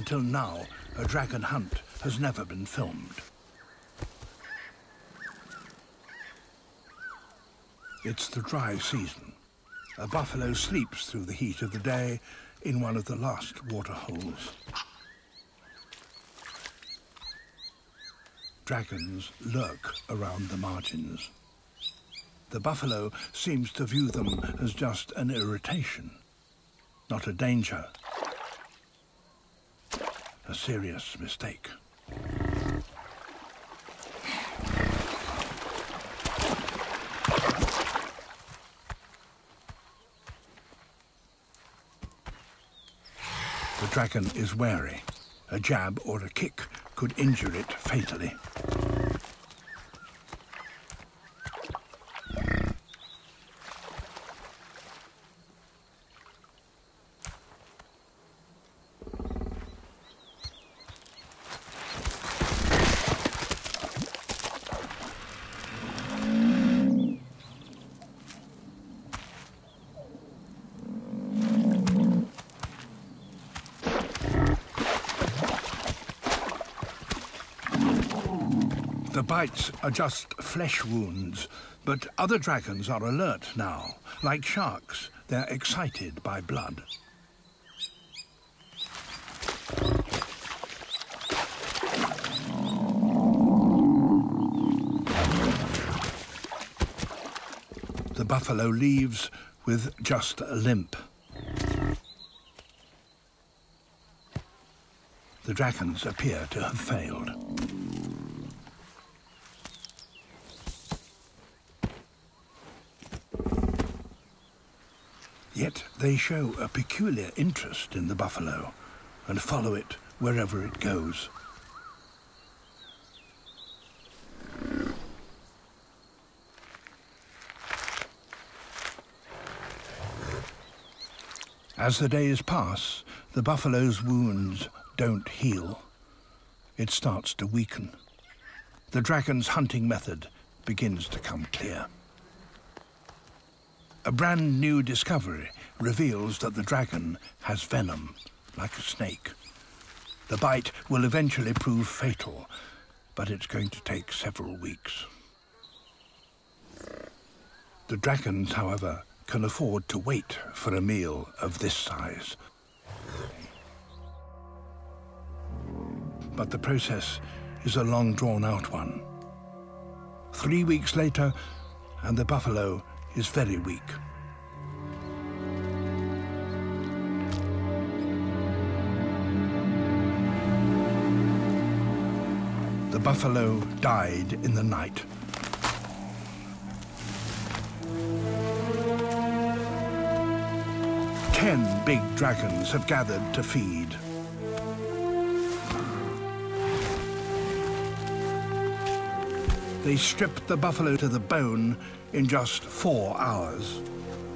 Until now, a dragon hunt has never been filmed. It's the dry season. A buffalo sleeps through the heat of the day in one of the last water holes. Dragons lurk around the margins. The buffalo seems to view them as just an irritation, not a danger. A serious mistake. The dragon is wary. A jab or a kick could injure it fatally. The bites are just flesh wounds, but other dragons are alert now. Like sharks, they're excited by blood. The buffalo leaves with just a limp. The dragons appear to have failed. Yet they show a peculiar interest in the buffalo and follow it wherever it goes. As the days pass, the buffalo's wounds don't heal. It starts to weaken. The dragon's hunting method begins to come clear. A brand new discovery reveals that the dragon has venom, like a snake. The bite will eventually prove fatal, but it's going to take several weeks. The dragons, however, can afford to wait for a meal of this size. But the process is a long drawn-out one. 3 weeks later, and the buffalo is very weak. The buffalo died in the night. Ten big dragons have gathered to feed. They stripped the buffalo to the bone in just 4 hours.